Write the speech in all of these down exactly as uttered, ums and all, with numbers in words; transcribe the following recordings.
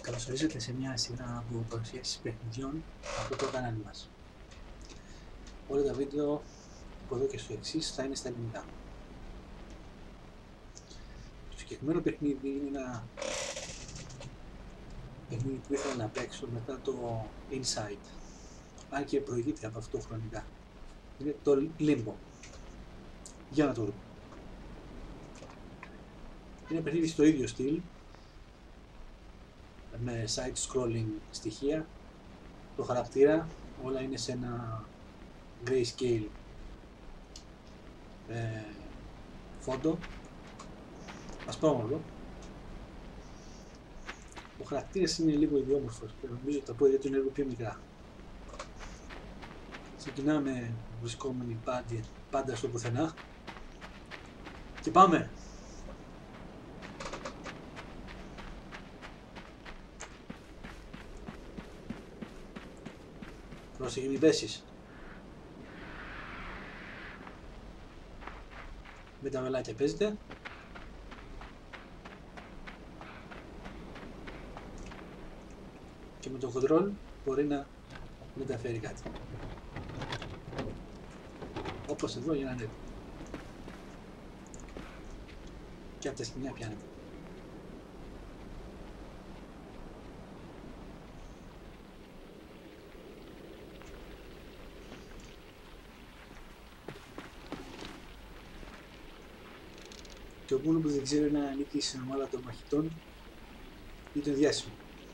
Καλωσορίζετε σε μια σειρά από παρουσιάσεις παιχνιδιών από το κανάλι μας. Όλα τα βίντεο από εδώ και στο εξής θα είναι στα ελληνικά. Το συγκεκριμένο παιχνίδι είναι ένα παιχνίδι που ήθελα να παίξω μετά το Inside, αν και προηγείται από αυτό χρονικά. Είναι το Limbo. Για να το δούμε. Είναι παιχνίδι στο ίδιο στυλ, με side-scrolling στοιχεία. Το χαρακτήρα όλα είναι σε ένα grayscale ε, φόντο, ασπρόμαυρο. Ο χαρακτήρας είναι λίγο ιδιόμορφος και νομίζω ότι τα πόδια του είναι λίγο πιο μικρά. Ξεκινάμε βρισκόμενοι πάντα, πάντα στο πουθενά και πάμε! Πρόσεχε μην πέσεις. Με τα βελάκια παίζετε. Και με το control μπορεί να μεταφέρει κάτι. Όπως εδώ για να ανέβει. Και από τα σκηνιά πιάνετε. Και ο μόνο που δεν ξέρει να ανήκει στην ομάδα των μαχητών ή το διάσημο.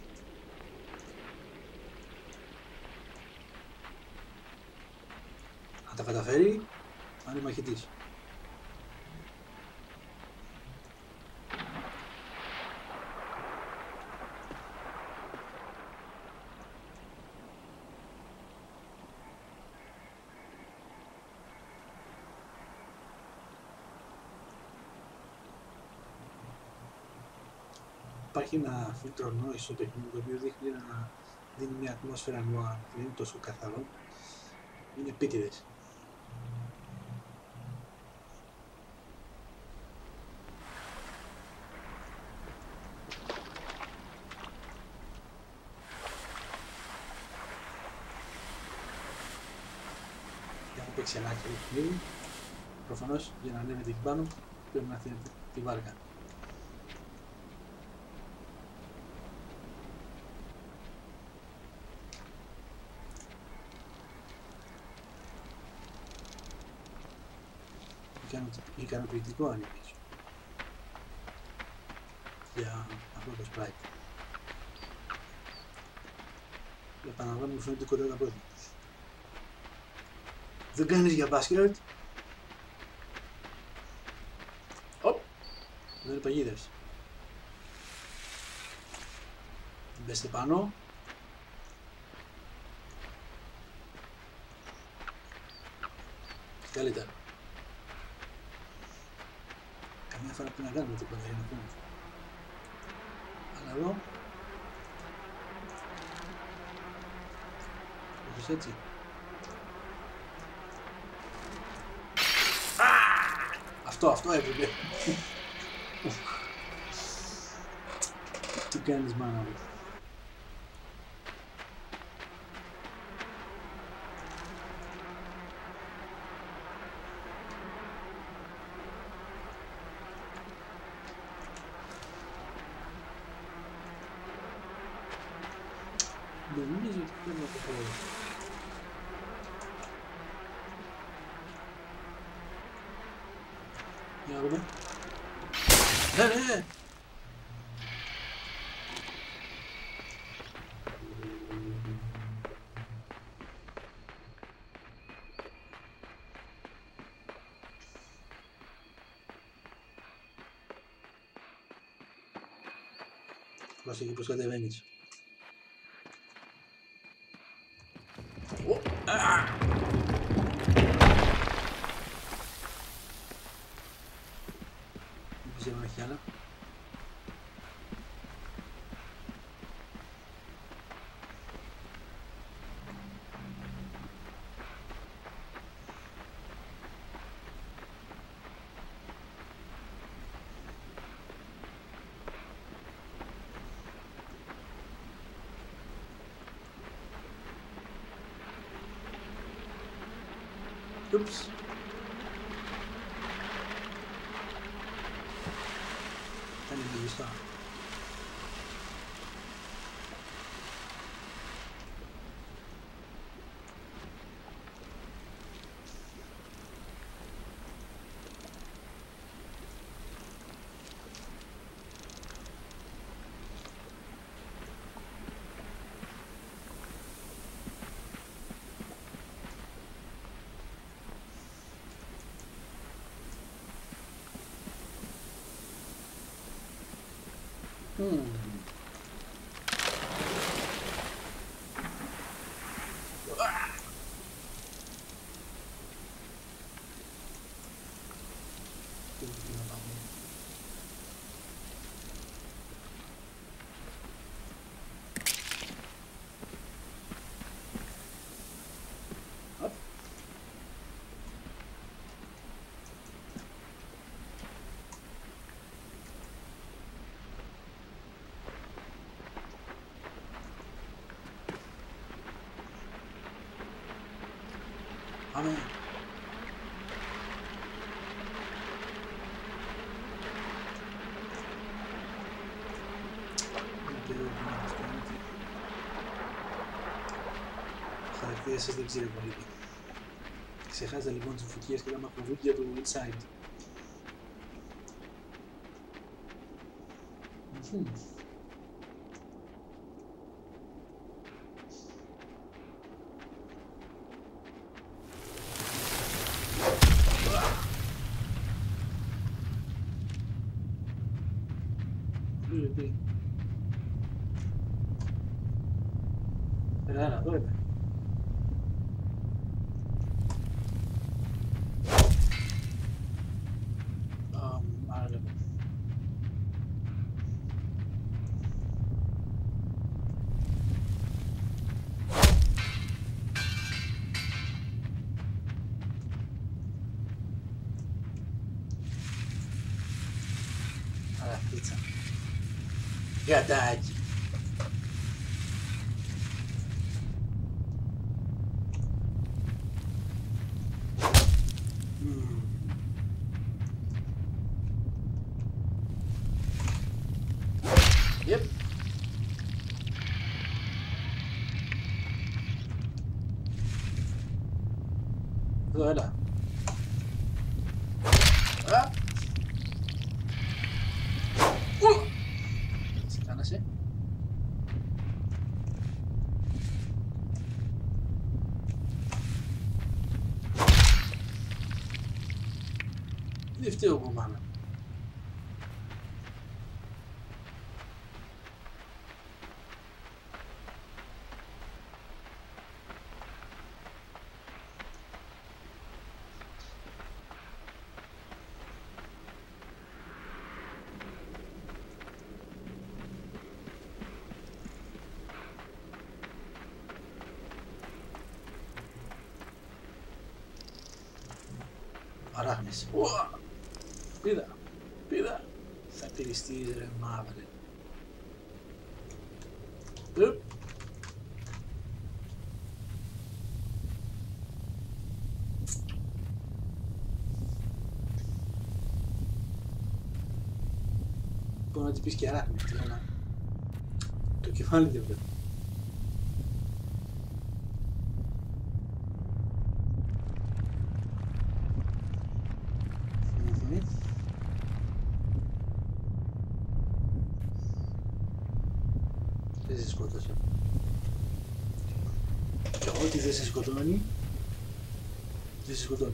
Αν τα καταφέρει, θα είναι μαχητής. Υπάρχει ένα φίλτρο noise στο παιχνίδι το οποίο δείχνει να δίνει μια ατμόσφαιρα noir, δεν είναι τόσο καθαρό, είναι επίτηδες. Έχω παίξει ένα άκυρο παιχνίδι, προφανώς για να ανέβετε εκεί πάνω πρέπει να αφήνετε τη βάρκα. Ικανοποιητικό animation για αυτό το sprite. Επαναλαμβάνω, μου φαίνεται κοντά τα πόδια. Δεν κάνεις για μπάσκετ. Οπ! Δεν είναι παγίδες. Μπέστε πάνω. Καλύτερα. Καμιά φορά πρέπει να κάνουμε τίποτα για να πούμε. Αλλά εδώ όπως έτσι. Αυτό, αυτό έπρεπε. Τι κάνεις μάνα μου. Νομίζω ότι πρέπει να το πω. Για να δούμε. Ναι, ναι! Πρόσεχε πως κατεβαίνεις. Δεν ξέρω αν έχει άλλα. Ούψ. Ήταν λιγιστά. Hmm. Πάμε. Χαρακτήρες σας δεν ξέρετε πολύ. Ξεχάσετε λοιπόν τις φωτιές και τα μακροβούτια του Inside. Έλα, εδώ είμαι. Άρα λοιπόν. Άρα, πίτσα. Γατάκι. Yep. Εδώ, έλα. Α! Ου! Έτσι κάνασε. Δεν φταίω από μάνα. Αράχνες. Ουα! Πήδα. Πήδα. Θα πυριστείς ρε μαύρε. Ουπ. Μπορώ να της πεις και αράχνες. Το κεφάλι δεν βλέπω. Δεν σε σκότωσα. Και ό,τι δεν σε σκοτώνει, δεν σε σκοτώνει.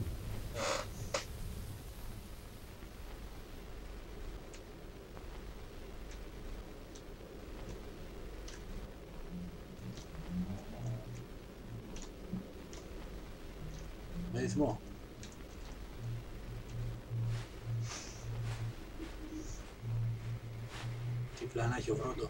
Με ρυθμό. Τι πλάνα έχει ο Βρόντο.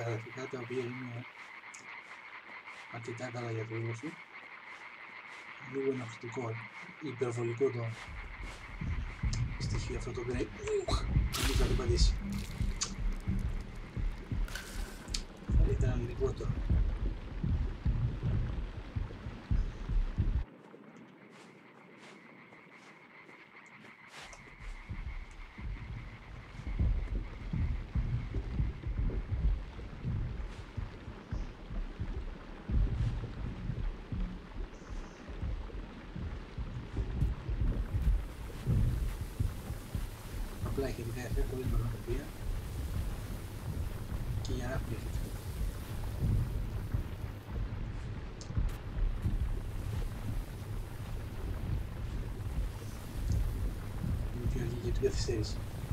γραφικά τα οποία είναι αρκετά καλά για το έργο σου. Λίγο ενοχλητικό, υπερβολικό το στοιχείο αυτό το γκρέι. Μην θα το πατήσει. Θα ήταν λιγότερο. Απλά έχει δικά εφέ χωρίς νοοτροπία και για να πλήθεται. Είναι πιο αργή για την καθυστέρηση.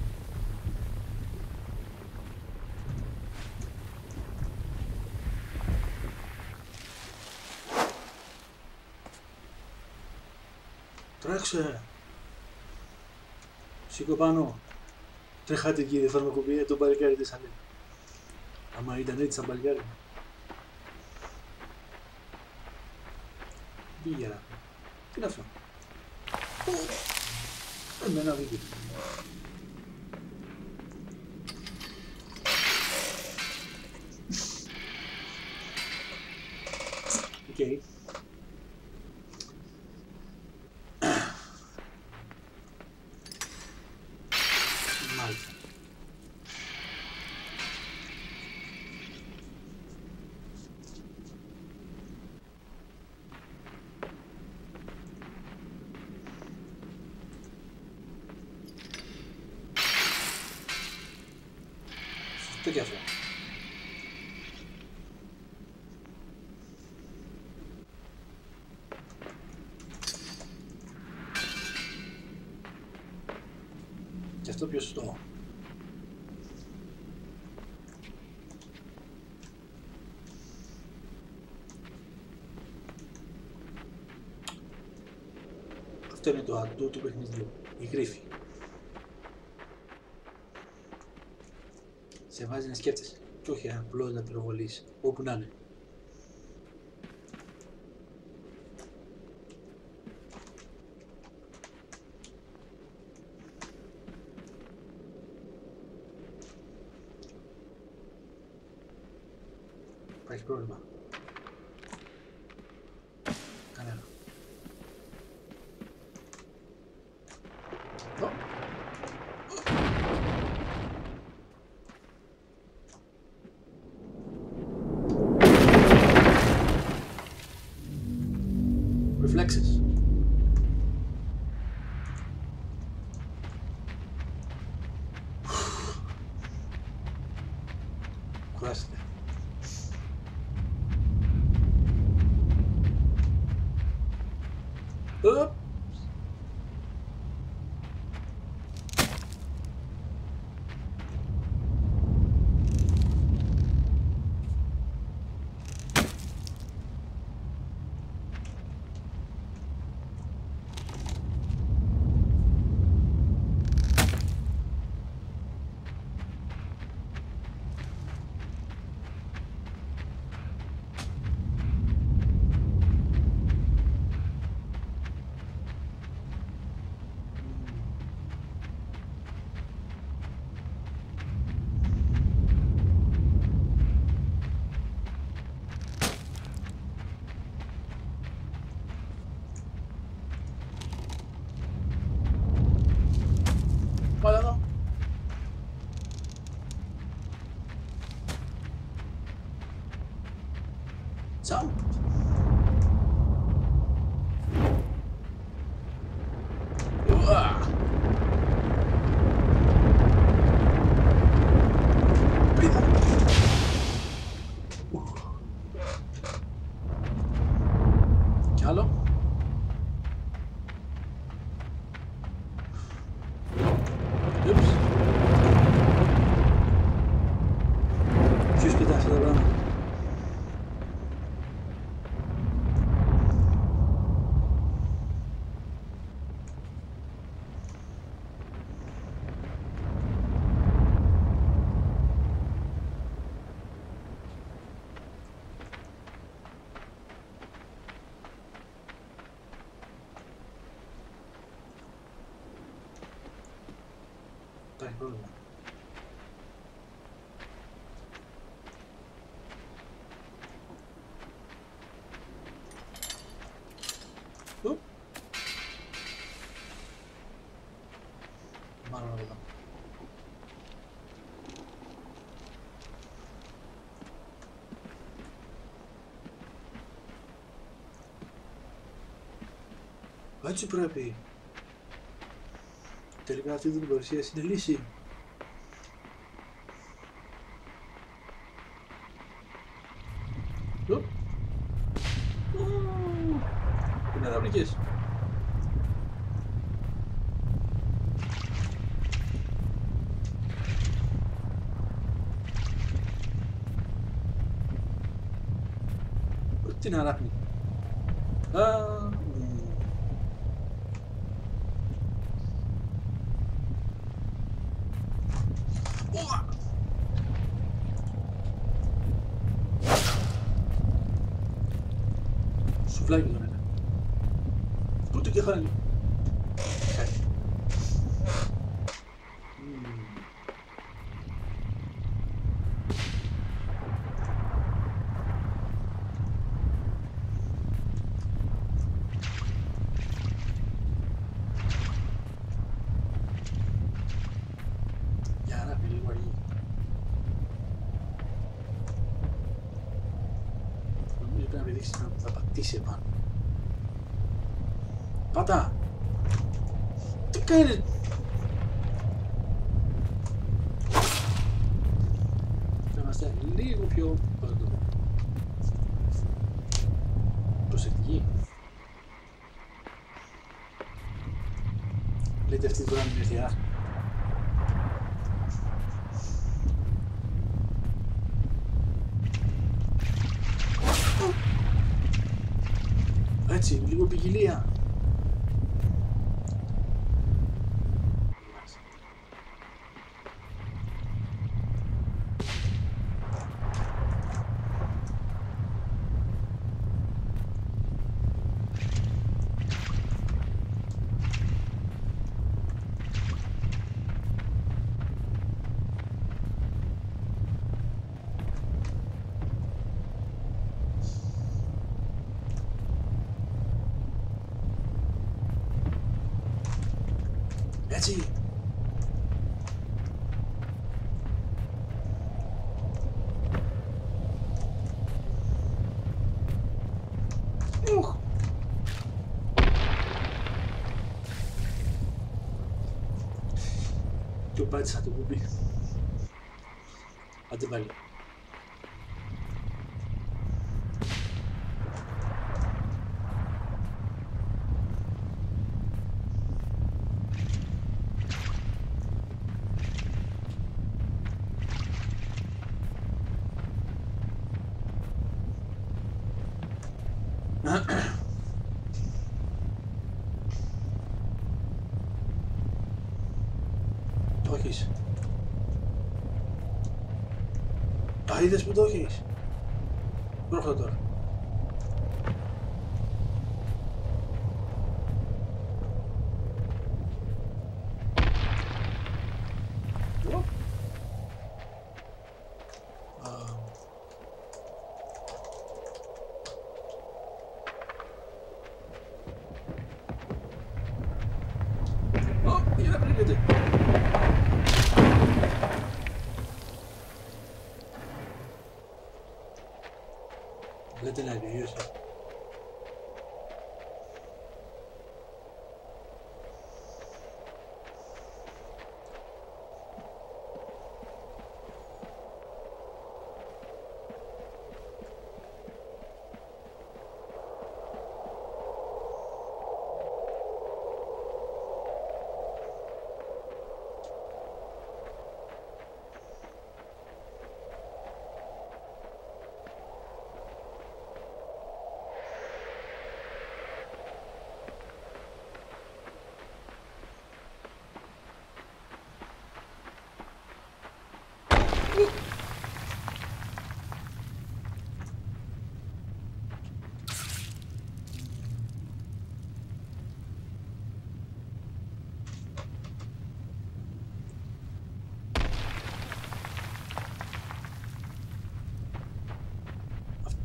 Τρέξε! Σήκω πάνω! Τρέχατε κύριε φαρμακοποιία, τον παλικάρι δεν σαν λέει. Άμα ήταν έτσι σαν παλικάρι. Πήγαιρα. Τι είναι αυτό. Εμένα βγήκε. Οκ. Μάλιστα. Σωστό και αυτό. Και αυτό πιο σωστό. Αυτό είναι το ατού του παιχνιδιού, η γρίφη. Σε βάζει να σκέφτεσαι και όχι απλώς να πυροβολείς όπου να είναι. Υπάρχει πρόβλημα. Κανένα. Εδώ. Reflexes. Κουράστηκε. Οπ. Υπάρχει πρόβλημα. Οπ. Μάλλον από εδώ. Έτσι πρέπει. Τελικά αυτή την παρουσίαση είναι λύση. Είναι αδαπνικές. Τι είναι αράχνη. Σουβλάκι τον είναι. Πού το κεφάλι. Για να πει λίγο αργή. Νομίζω πρέπει να πηδήξει να θα πατήσει επάνω. Πάτα! Τι κάνεις! Θα είμαστε λίγο πιο... πώς να το πω... προσεκτικοί. Λέτε αυτή τώρα είναι μια θεία. Έτσι, λίγο ποικιλία. Έτσι. Ουχ. Το πάτησα το κουμπί. Άντε πάλι. Το έχεις. Τα είδες που το έχεις. Πρόχτα τώρα. Λέτε να επιβίωσε.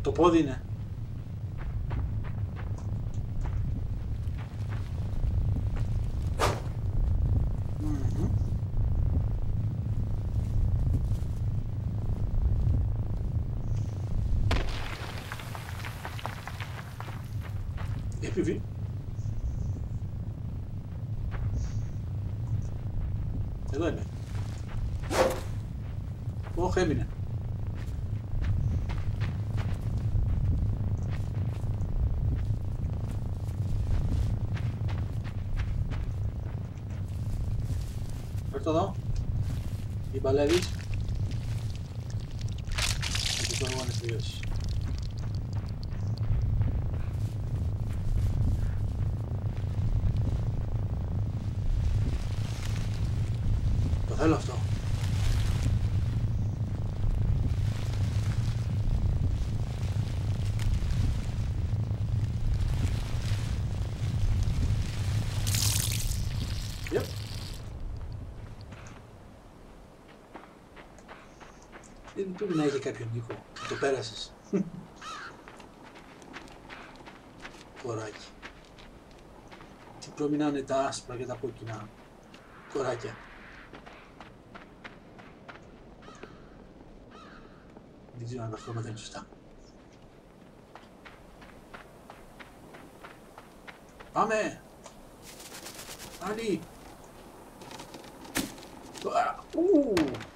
Το πόδι είναι. Mm-hmm. Επιβεί. Εδώ είμαι. Όχι, έμεινε. Έρθω εδώ. Μην παλεύεις. Και το όνομα είναι τελειώσει. Το θέλω αυτό. Yep. Δεν πρέπει να έχει κάποιον ήχο. Το πέρασες. Κοράκι. Τι προμηνάνε τα άσπρα και τα κόκκινα κοράκια. Δεν ξέρω αν τα χρώματα είναι σωστά. Πάμε! Άλλη! Ου!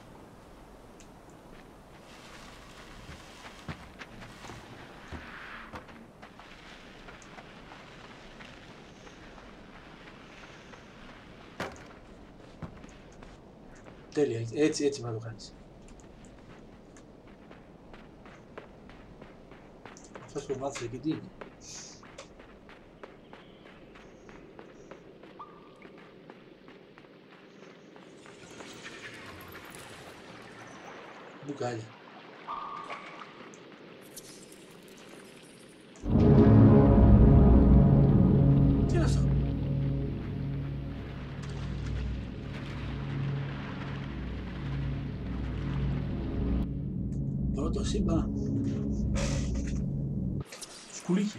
Τέλεια, έτσι, έτσι να το κάνεις. Αυτός που μάθησε και τι είναι. Μπουκάλια. Τι είναι αυτό? Πρώτο σύμπα. Σκουλίκι.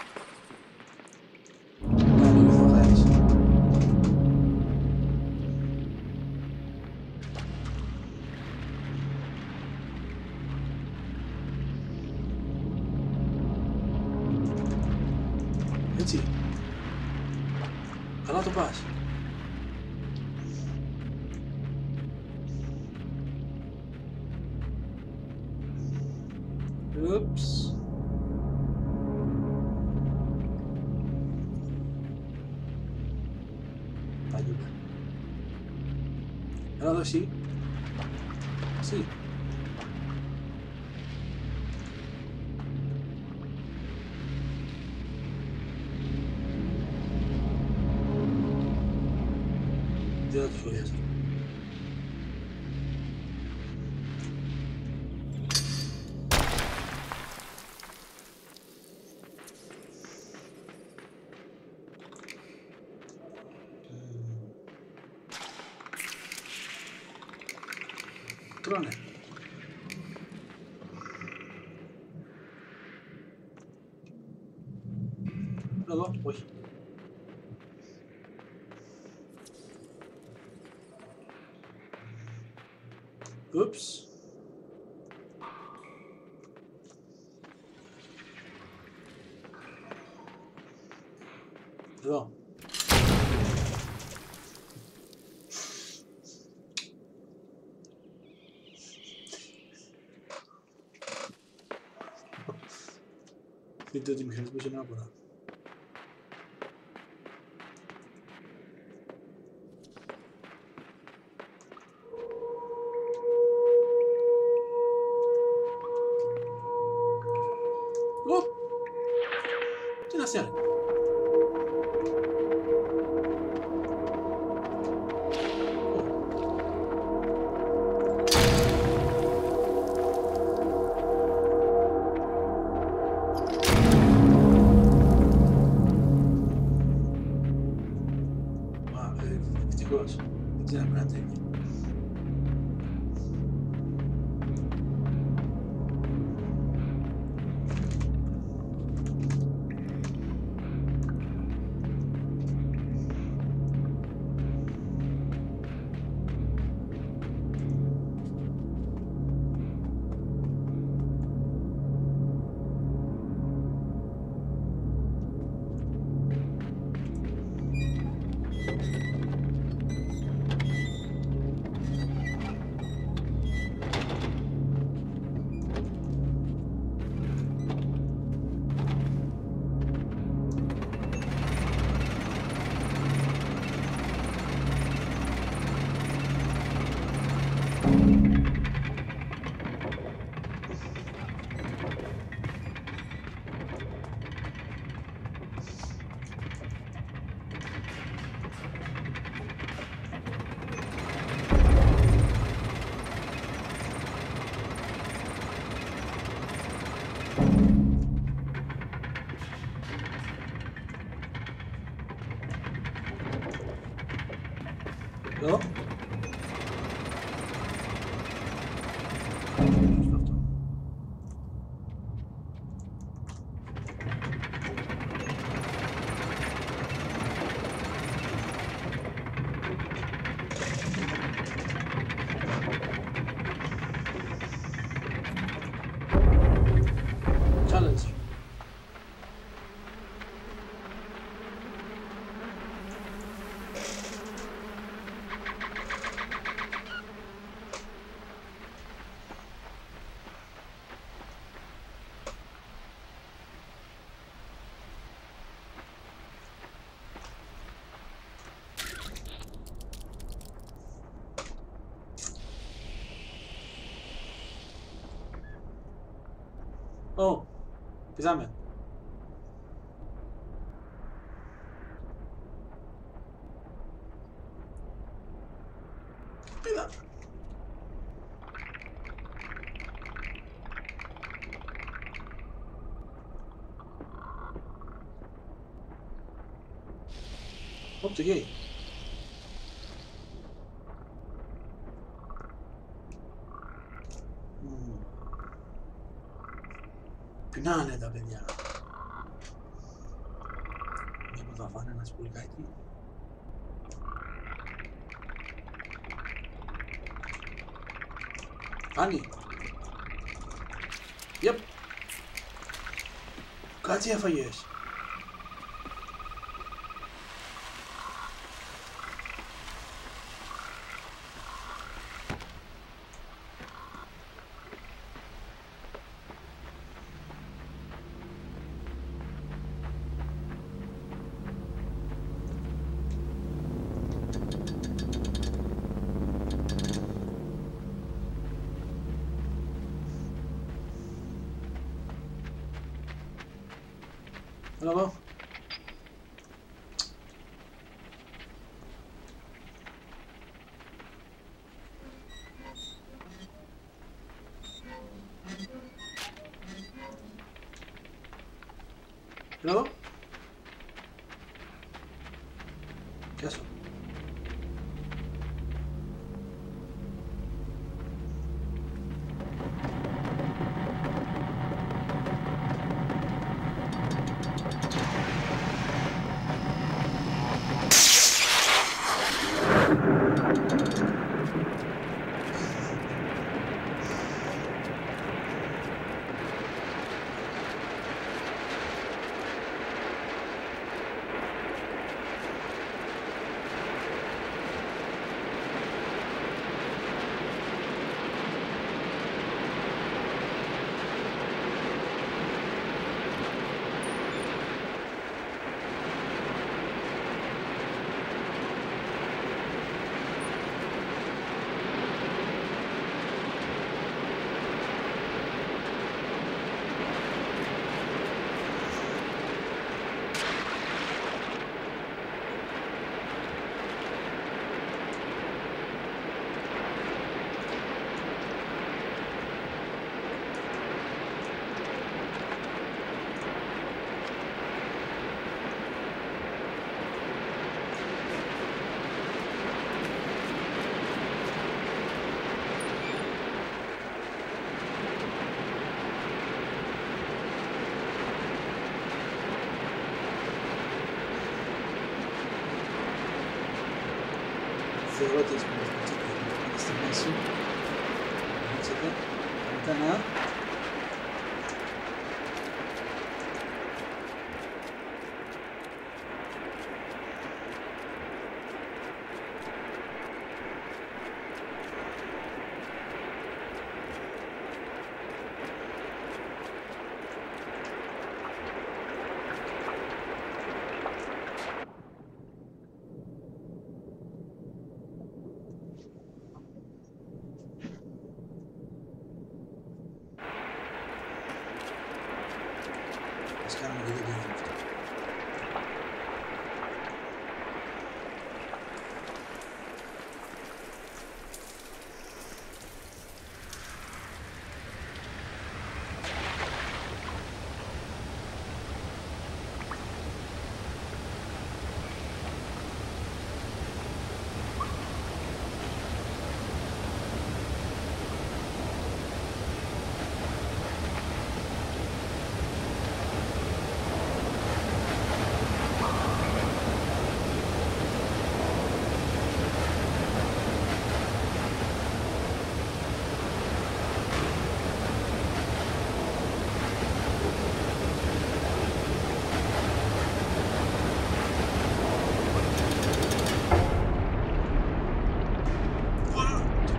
Κάνει ο Φαγάρης. Έτσι. Καλά το πας. Ούψ. Παγίδα. Έλα εδώ εσύ. Εσύ. Δεν θα το σχολιάσω. Τρώνε. Εδώ, όχι. Ούψ. Εδώ. Δείτε ότι μηχανισμός είναι άπορα. Ω! Τι να σε δεν ξέρω να τέτοια. Εδώ. Challenge. Ω, πηδάμε. Πήδα. Ωπ, το γέι. Πεινάνε τα παιδιά. Μήπως θα φάνε ένα σπουλκάκι. Φάνη. Yep. Κάτι έφαγες. Έλα εδώ. Έλα εδώ. Πιάσω. Θεωρώ ότι έχει μια στη μέση. Ανοίξετε. Μετά να...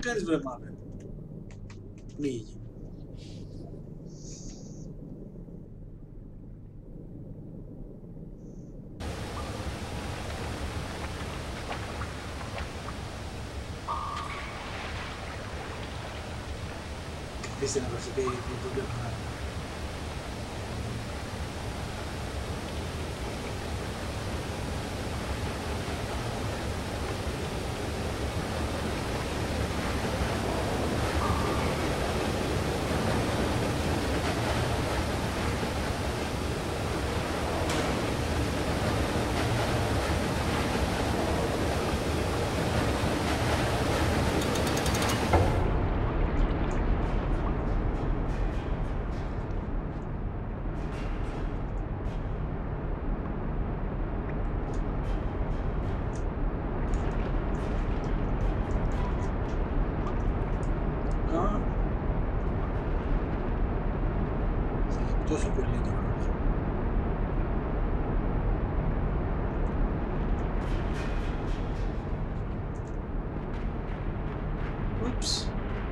κάνεις βρε μάπε? Μύγει. Καθίστε να προσθέτει γιατί το βλέπω να... Τόσο πολύ το χρόνο. Ούψ.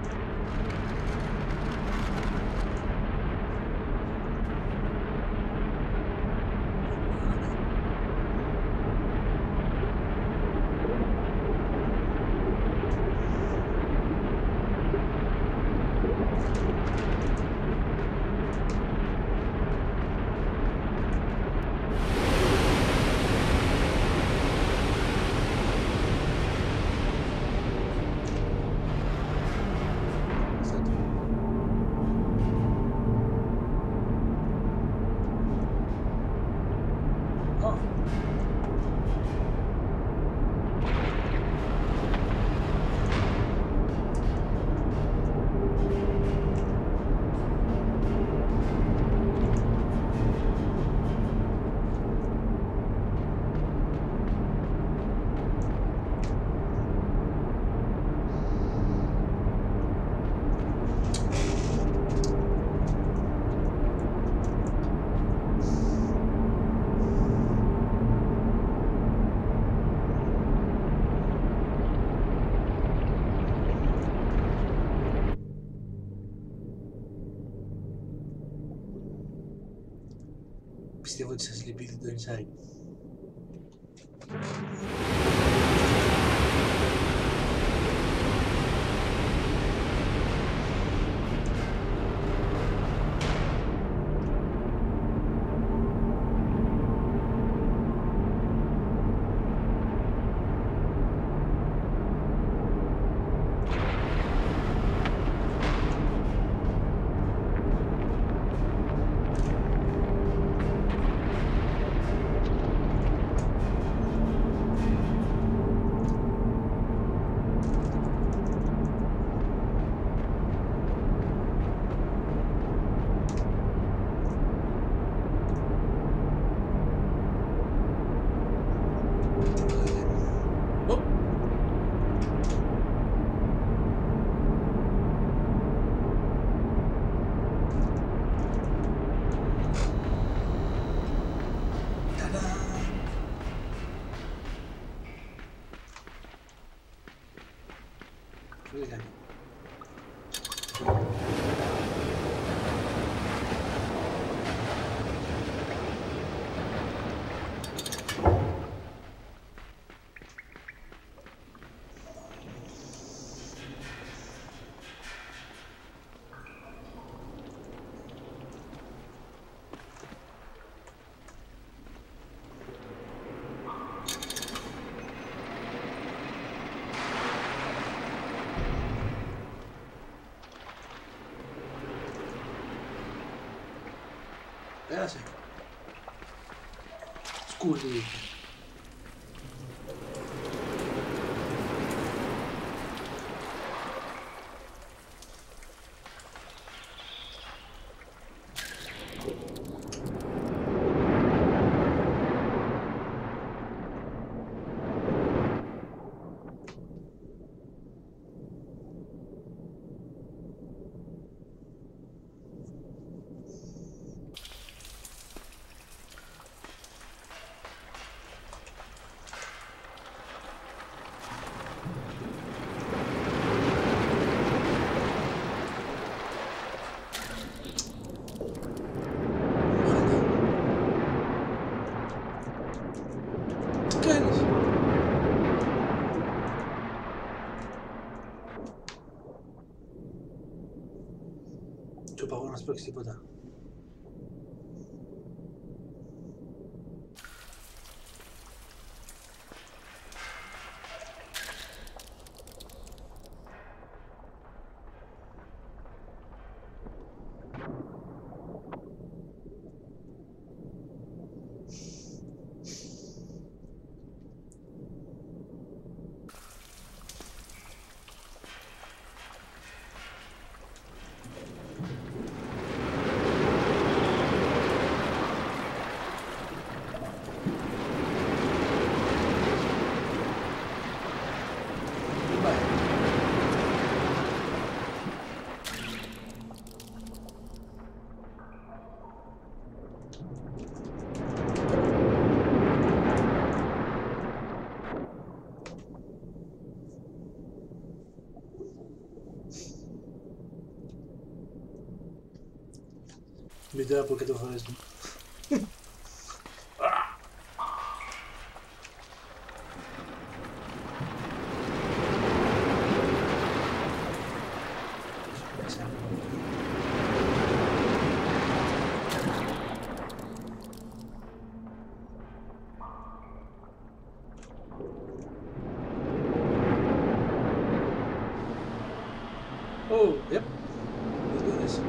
Πιστεύω ότι σας λυπηθεί το inside. Πέρασε. Σκούλι. Του είπα εγώ να σπρώξει τίποτα. Μητέρα από κάτω φορές μου. Oh, yep. Let's do this.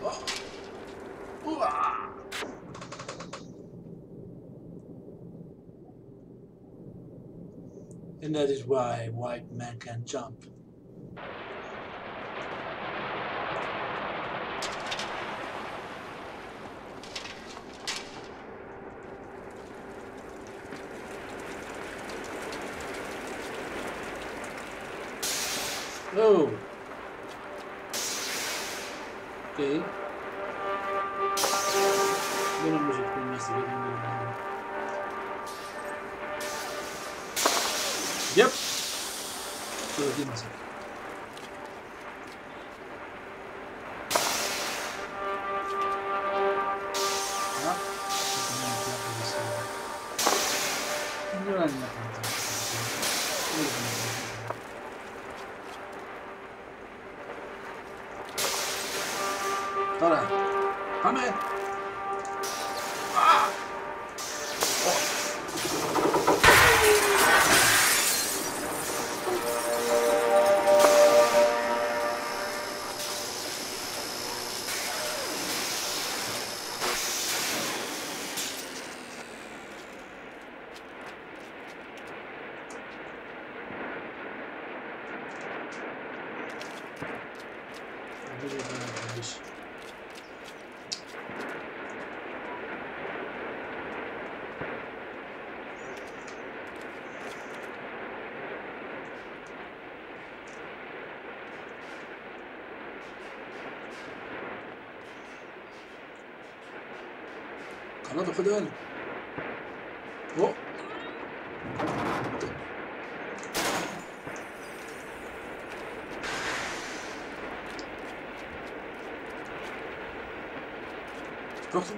And that is why white men can jump. Oh. Okay. Δεν νομίζω ότι είμαστε για την Ελλάδα. Yep. Το δοκίμασα. Α, δεν είναι πια πολύ σίγουρα. Δεν ξέρω αν είναι αυτό. Τώρα, πάμε! Καλά το φαντάζομαι. Ω! Σπρώξτε.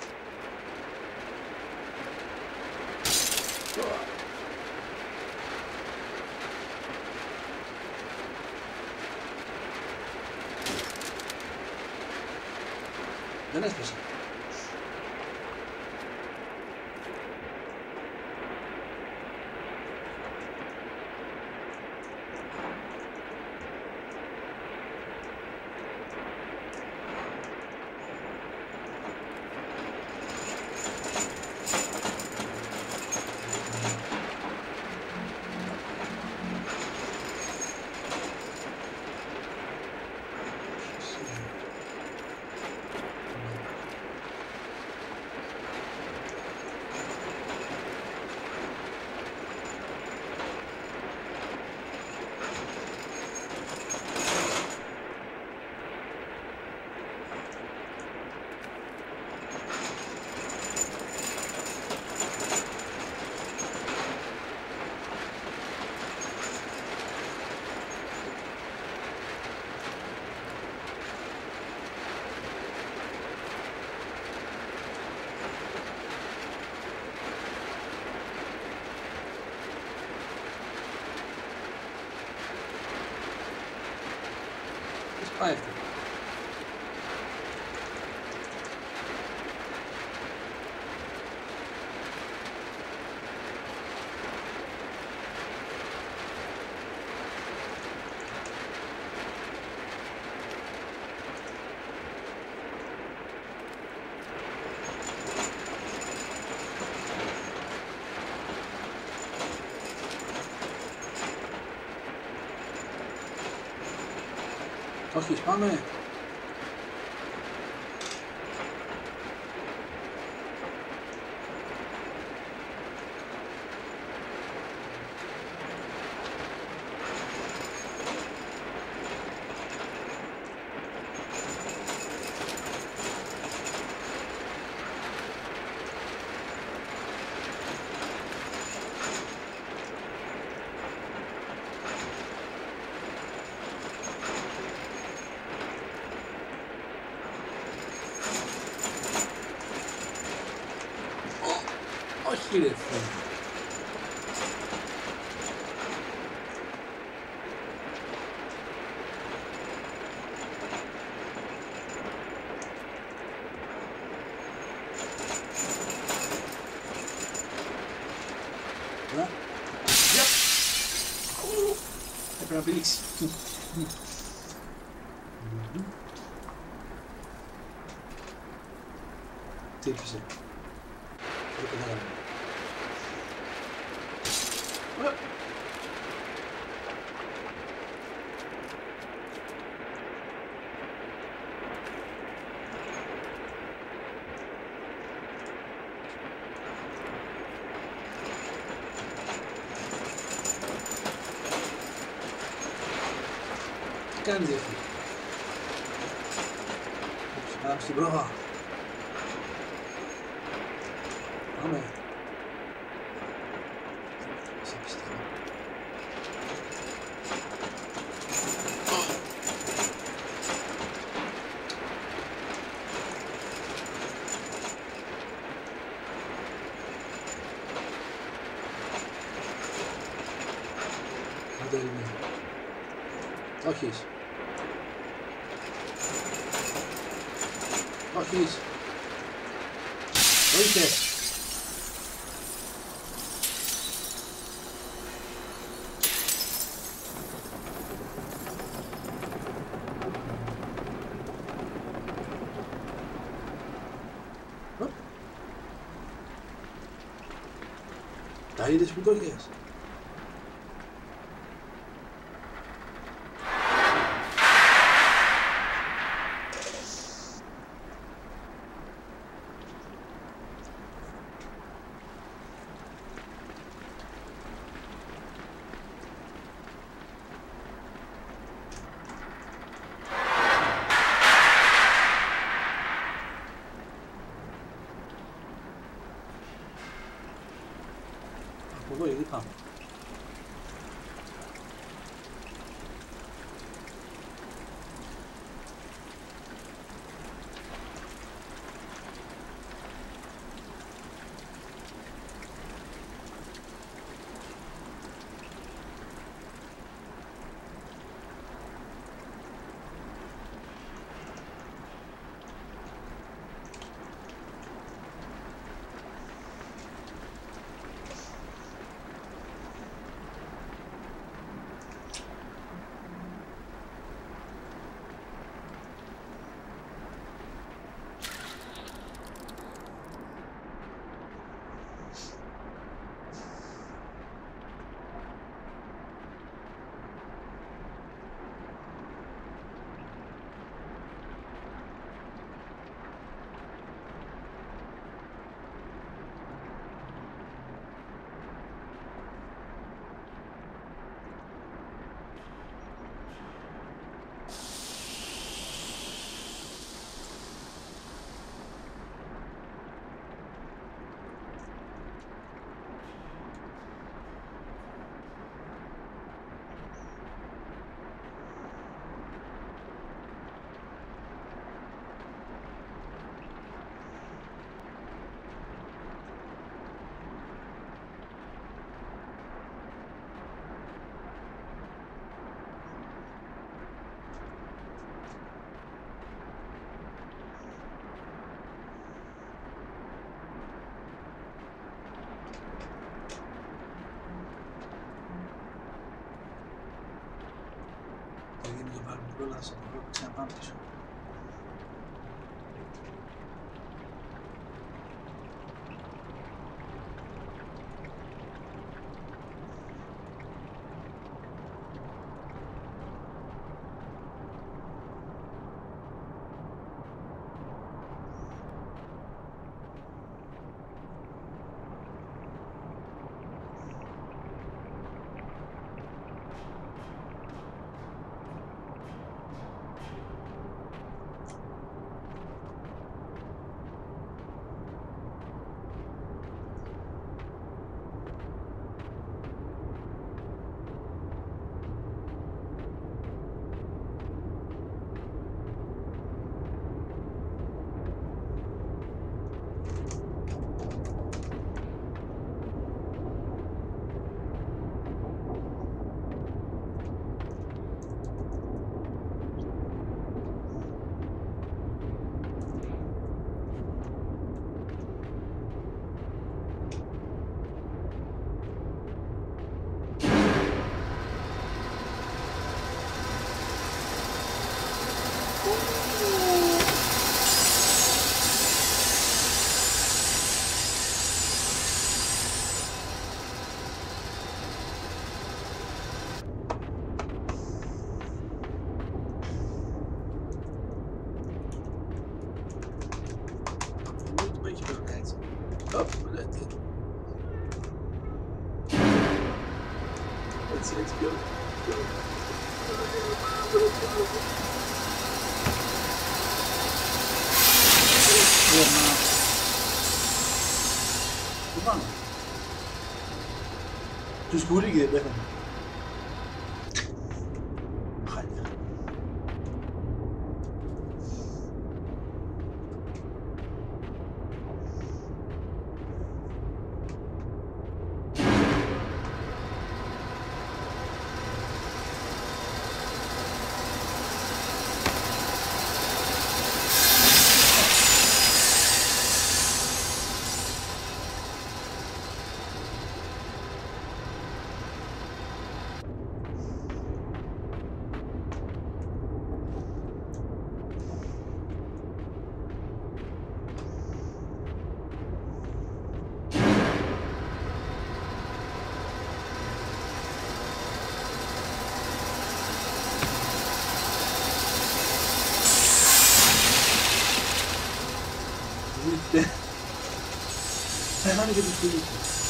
Δεν έσπασε. Πάει αυτό. Όχι, πάμε. Όχι ρε φίλε. Να. Γεια. Έπρεπε να πηλήξει. Τύπησε. Δεν κατάλαβα. Τι κάνεις εσύ? Πάμε στην πρόβα. Πάμε. Σε πιστεύω. Άντε είναι. Όχι. Όχι. Όχι. Τα είδες που το είχες? Από εδώ γιατί πάμε? γίνει και πάρουμε την κόλαση από εδώ και ξαναπάμε πίσω. Οπ, έτσι. Έτσι, έτσι, πιο. Πού πάμε? Τους κουρί και δεν πέθανε. Χάλια. Θα φάνε και τους φίλους.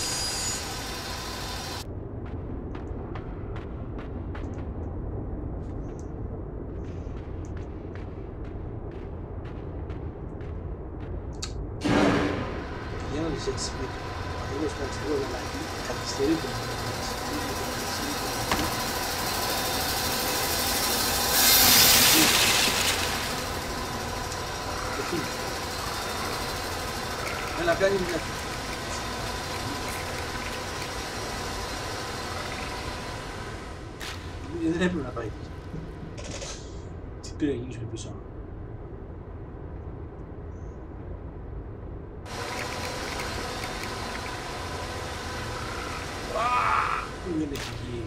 Για να δεις έτσι σπίτι. Ακριβώς κάτι στο γαλάκι, καθυστερεί το Έλα, κάνει μια. Δεν έπρεπε να πάει πίσω. Τι πήρε να γυρίσουμε πίσω. Δεν έχει βγει.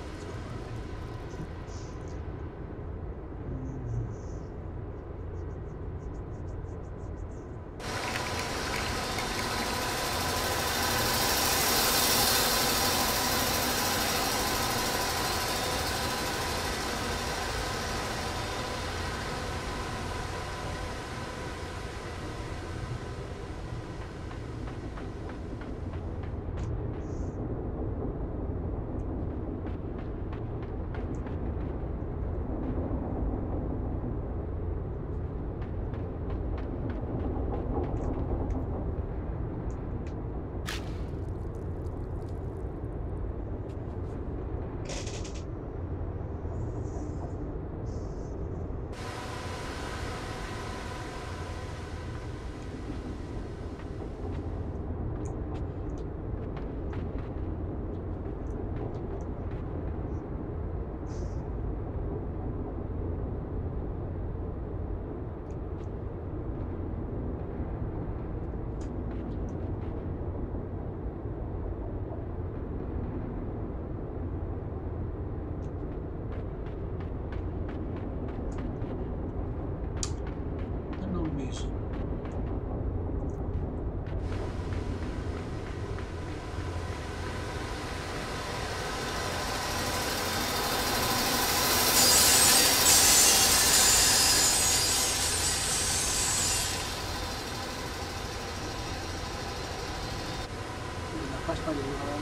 Πας πάλι λίγο.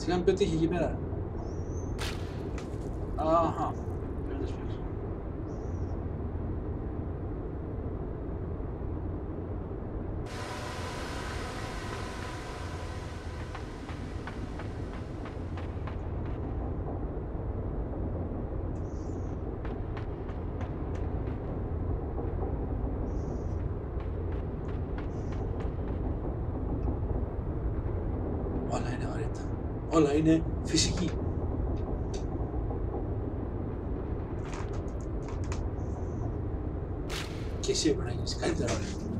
Σιγά πετύχει εκεί πέρα. Αχα. Όλα είναι βαρύτητα. Όλα είναι φυσική. Και εσύ έπρεπε να γίνεις καλύτερα.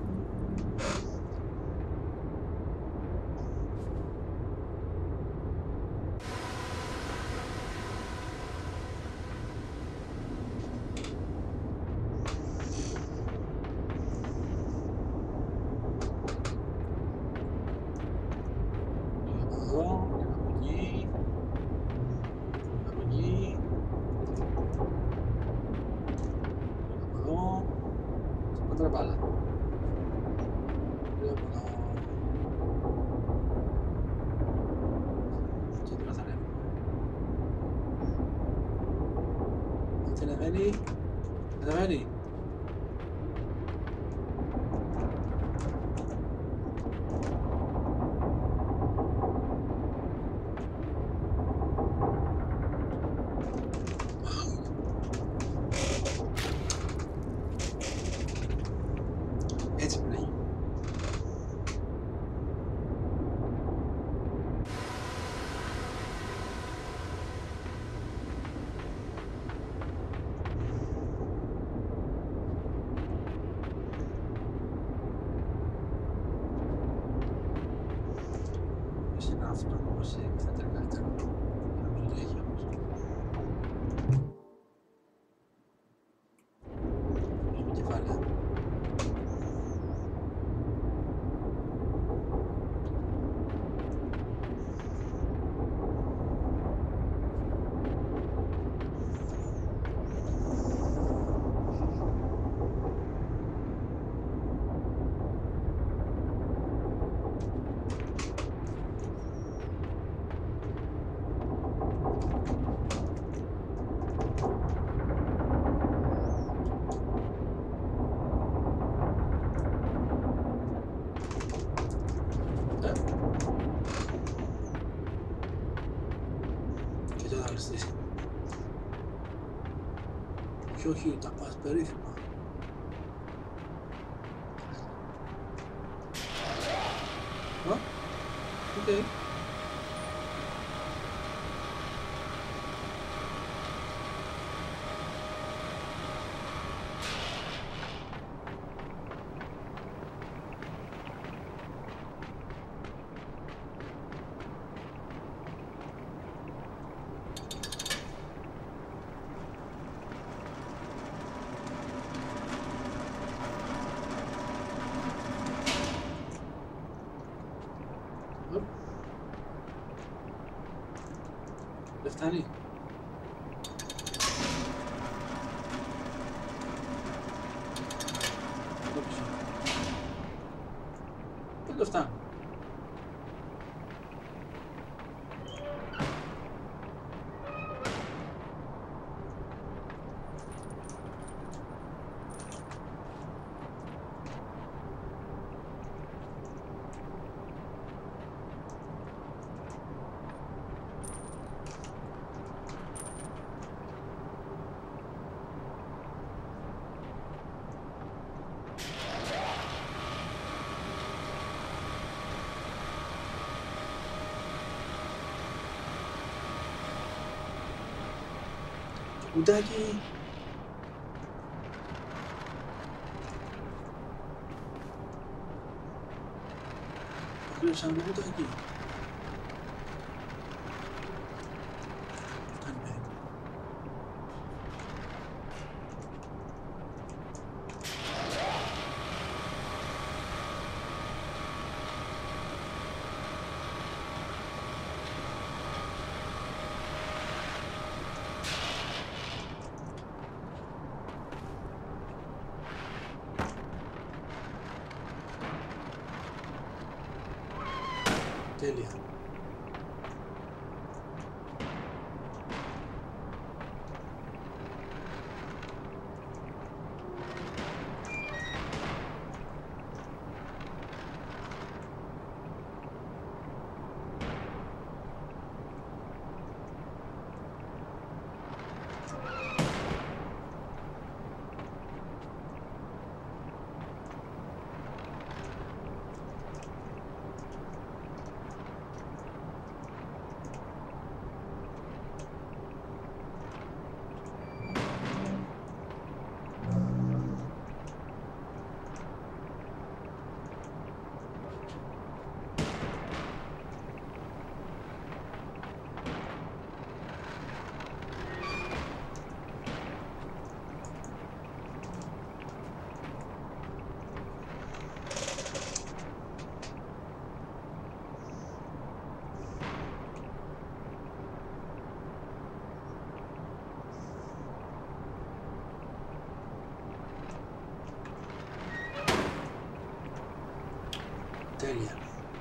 Ανεβαίνει. Έτσι πρέπει να γίνει. Αυτό όμως θα ήταν καλύτερο. Νομίζω ότι έχει όμως. Έχουμε κεφάλαια. Όχι, όχι, τα πας περίφημα. Α, οκ. Δεν φτάνει. Δεν το φτάνει. Κουτάκι. Κλέψαμε το κουτάκι. Τέλεια. Τέλεια.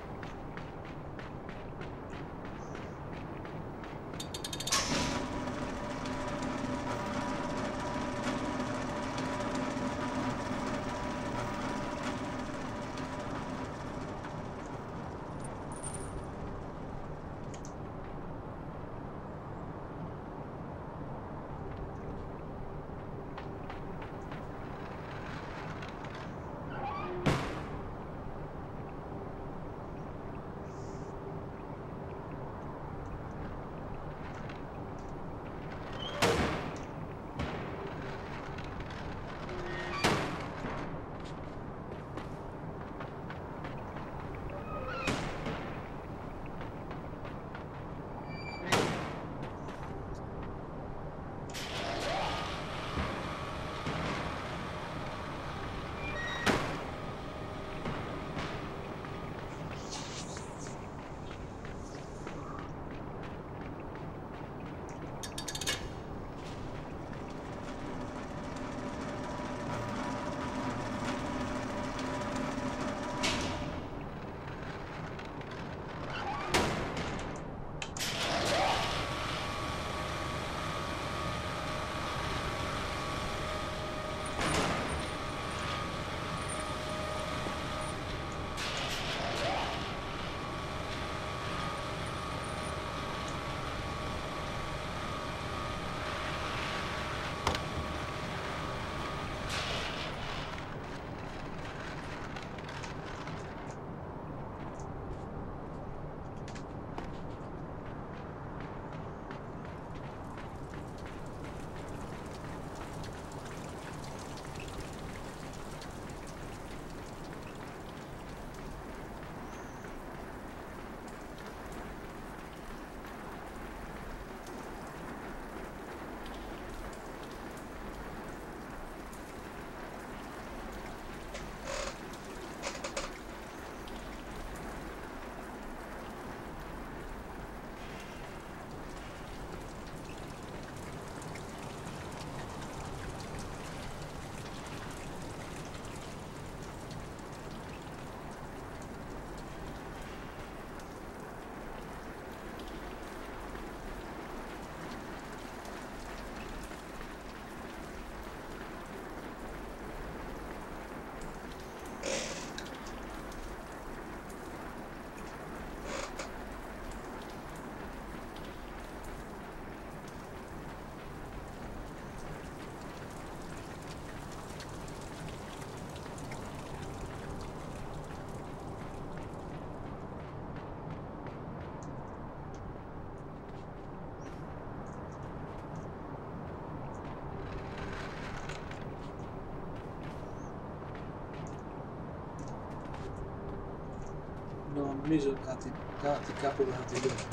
Νομίζω κάτι, κάτι κάπου θα τελειώσουμε.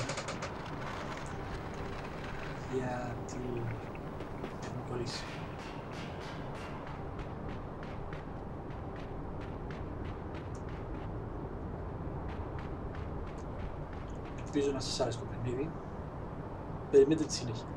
Γιατί έχουμε κολλήσει. Ελπίζω να σας άρεσε το παιχνίδι. Περιμένετε τη συνέχεια.